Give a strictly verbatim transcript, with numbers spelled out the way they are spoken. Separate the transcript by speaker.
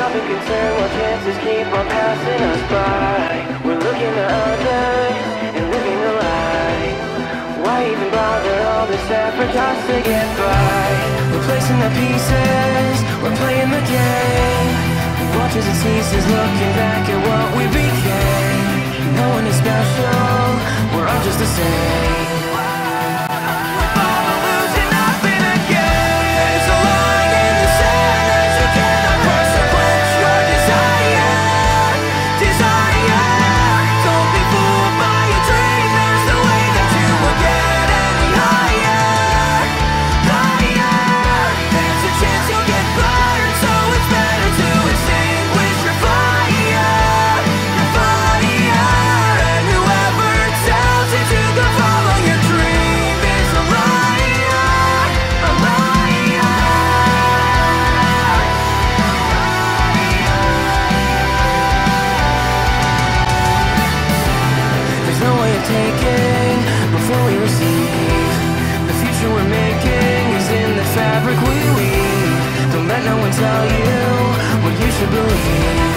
Speaker 1: stop and concern while chances keep on passing us by. We're looking to others and living the life. Why even bother all this effort just to get by? We're placing the pieces, we're playing the game. We watch as it ceases, looking back at what we became. No one is special, we're all just the same. Before we receive, the future we're making is in the fabric we weave. Don't let no one tell you what you should believe.